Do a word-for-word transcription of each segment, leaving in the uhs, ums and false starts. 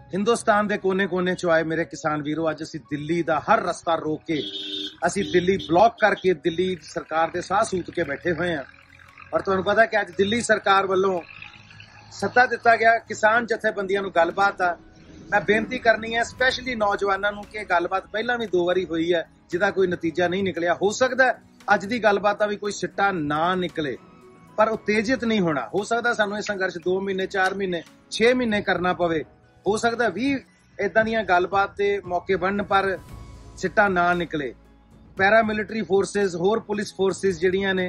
हिंदुस्तान के कोने कोने चो आए मेरे किसान वीरों, अज असी दिल्ली का हर रस्ता रोक के असी दिल्ली ब्लॉक करके दिल्ली सरकार के साह सूत के बैठे हुए हैं। और तुहानू पता है कि अज दिल्ली सरकार वालों सद्दा दिता गया किसान जथेबंदियां नू गलबात आ। मैं बेनती करनी है स्पैशली नौजवानों नू कि गलबात पहला भी दो बारी हुई है जिहदा कोई नतीजा नहीं निकलिया। हो सकता है अज की गलबात का भी कोई सिट्टा ना निकले, पर उत्तेजित नहीं होना। हो सकता सानू यह संघर्ष दो महीने चार महीने छे महीने करना पवे। हो सकता भी इदां दीयां गलबात दे मौके बनन पर सिट्टा ना निकले। पैरा मिलिटरी फोर्सेस होर पुलिस फोर्सेस जिहड़ियां ने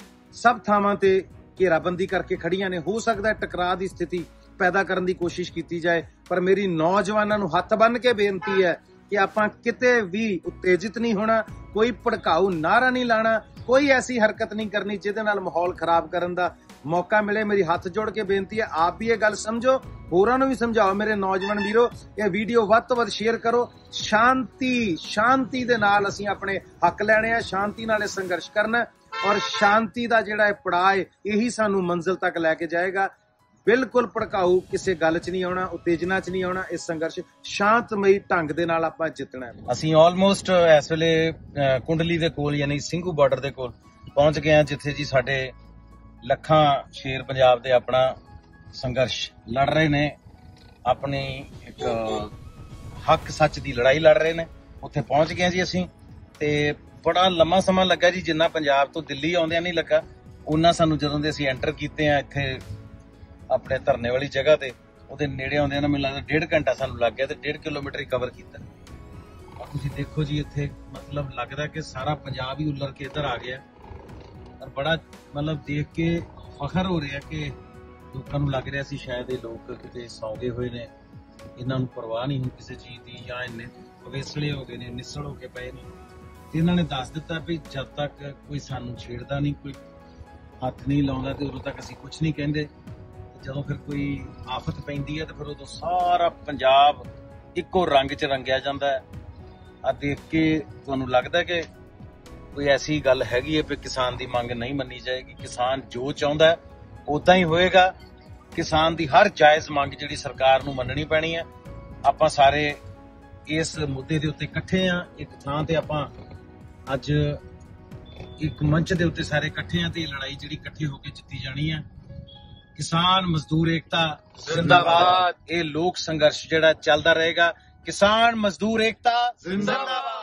सब थावां ते घेराबंदी करके खड़ियां ने। हो सकता है टकराव की स्थिति पैदा करने की कोशिश की जाए, पर मेरी नौजवानों नू हथ बन के बेनती है कि आपां किते भी उत्तेजित नहीं होना, कोई भड़काऊ नारा नहीं लाना, कोई ऐसी हरकत नहीं करनी जिहदे नाल माहौल खराब करन दा मौका मिले। मेरी हाथ जोड़ के बेनती है, आप भी ये गल समझो, होरां नूं भी समझाओ। मेरे नौजवान वीरो, ये वीडियो वध तो वध शेयर करो। शांति शांति दे नाल असीं अपने हक लैणे आ, शांति नाल संघर्ष करना, और शांति दा जिहड़ा पड़ाव है यही सानू मंजिल तक लैके जाएगा। बिल्कुल भड़काऊ किसी गल च नहीं आना, उत्तेजना च नहीं आना। इस संघर्ष शांतमई ढंग दे नाल आपां जितना है। असीं ऑलमोस्ट इस वेले कुंडली दे कोल यानी ਸਿੰਘੂ बार्डर दे कोल पहुंच गए हैं, जिथे जी साडे लखां शेर पंजाब दे अपना संघर्ष लड़ रहे ने, अपनी एक हक सच की लड़ाई लड़ रहे ने। उत्थे पहुंच गए जी असीं, ते बड़ा लम्मा समा लगा जी, जिन्ना पंजाब तो दिल्ली आउंदियां नहीं लगा उन्ना सानू जदों दे असीं एंटर कीते आ इत्थे अपने धरने वाली जगह ते ਉਹਦੇ ਨੇੜੇ ਆਉਂਦੇ ਨਾ, ਮੈਨੂੰ ਲੱਗਦਾ डेढ़ घंटा ਸਾਨੂੰ ਲੱਗ ਗਿਆ ਤੇ डेढ़ किलोमीटर ही कवर ਕੀਤਾ। और ਤੁਸੀਂ देखो जी ਇੱਥੇ मतलब लगदा कि सारा पंजाब ही उलर के इधर आ गया। और बड़ा मतलब देख के फखर हो रहा कि लोगों ਨੂੰ ਲੱਗ ਰਿਹਾ ਸੀ शायद ये लोग किते सौ गए हुए ने, इन्हां ਨੂੰ परवाह नहीं हुई किसी चीज की, ਜਾਂ इन्ने अवेसले हो गए ने, निसड़ हो के पए ने। ਤੇ ਇਹਨਾਂ ਨੇ ਦੱਸ ਦਿੱਤਾ ਵੀ ਜਦ ਤੱਕ ਕੋਈ ਸਾਨੂੰ ਛੇੜਦਾ ਨਹੀਂ, ਕੋਈ ਹੱਥ ਨਹੀਂ ਲਾਉਂਦਾ ਤੇ ਉਦੋਂ ਤੱਕ ਅਸੀਂ ਕੁਝ ਨਹੀਂ ਕਹਿੰਦੇ। ਜਦੋਂ ਫਿਰ ਕੋਈ ਆਫਤ ਪੈਂਦੀ ਹੈ ਤੇ ਫਿਰ ਉਦੋਂ ਸਾਰਾ ਪੰਜਾਬ ਇੱਕੋ ਰੰਗ 'ਚ ਰੰਗਿਆ ਜਾਂਦਾ ਹੈ। ਆ ਦੇਖ ਕੇ ਤੁਹਾਨੂੰ ਲੱਗਦਾ ਕਿ ਕੋਈ ਐਸੀ ਗੱਲ ਹੈਗੀ ਹੈ ਵੀ ਕਿਸਾਨ ਦੀ ਮੰਗ ਨਹੀਂ ਮੰਨੀ ਜਾਏਗੀ। ਕਿਸਾਨ ਜੋ ਚਾਹੁੰਦਾ ਹੈ ਉਦਾਂ ਹੀ ਹੋਏਗਾ। ਕਿਸਾਨ ਦੀ ਹਰ ਜਾਇਜ਼ ਮੰਗ ਜਿਹੜੀ ਸਰਕਾਰ ਨੂੰ ਮੰਨਣੀ ਪੈਣੀ ਹੈ। ਆਪਾਂ ਸਾਰੇ ਇਸ ਮੁੱਦੇ ਦੇ ਉੱਤੇ ਇਕੱਠੇ ਆ, ਇੱਕ ਥਾਂ ਤੇ ਆਪਾਂ ਅੱਜ ਇੱਕ ਮੰਚ ਦੇ ਉੱਤੇ ਸਾਰੇ ਇਕੱਠੇ ਆ, ਤੇ ਇਹ ਲੜਾਈ ਜਿਹੜੀ ਇਕੱਠੇ ਹੋ ਕੇ ਜਿੱਤੀ ਜਾਣੀ ਹੈ। किसान मजदूर एकता जिंदाबाद। ये लोक संघर्ष जिहड़ा चलदा रहेगा। किसान मजदूर एकता जिंदाबाद।